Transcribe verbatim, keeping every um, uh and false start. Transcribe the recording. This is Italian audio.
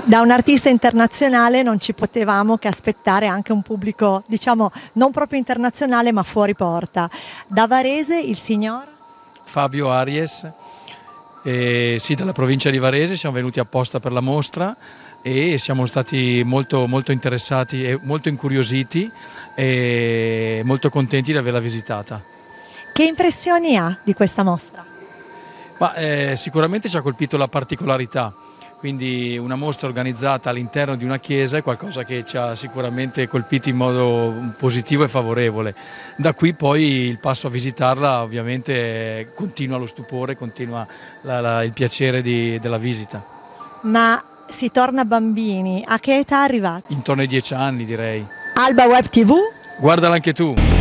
Da un artista internazionale non ci potevamo che aspettare anche un pubblico, diciamo, non proprio internazionale ma fuori porta. Da Varese il signor? Fabio Aries, eh, sì, dalla provincia di Varese, siamo venuti apposta per la mostra e siamo stati molto, molto interessati e molto incuriositi e molto contenti di averla visitata. Che impressioni ha di questa mostra? Ma, eh, sicuramente ci ha colpito la particolarità. Quindi una mostra organizzata all'interno di una chiesa è qualcosa che ci ha sicuramente colpito in modo positivo e favorevole. Da qui poi il passo a visitarla ovviamente continua lo stupore, continua la, la, il piacere di, della visita. Ma si torna bambini, a che età arrivate? Intorno ai dieci anni direi. Alba Web T V? Guardala anche tu!